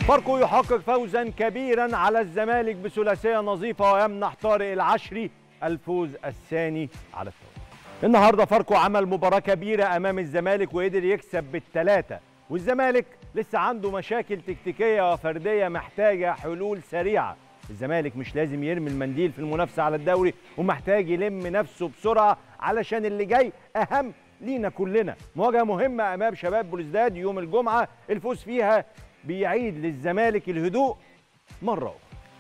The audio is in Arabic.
فاركو يحقق فوزا كبيرا على الزمالك بثلاثيه نظيفه ويمنح طارق العشري الفوز الثاني على التوالي. النهارده فاركو عمل مباراه كبيره امام الزمالك وقدر يكسب بالثلاثه، والزمالك لسه عنده مشاكل تكتيكيه وفرديه محتاجه حلول سريعه. الزمالك مش لازم يرمي المنديل في المنافسه على الدوري ومحتاج يلم نفسه بسرعه علشان اللي جاي اهم لينا كلنا. مواجهه مهمه امام شباب بلوزداد يوم الجمعه، الفوز فيها بيعيد للزمالك الهدوء مره اخرى.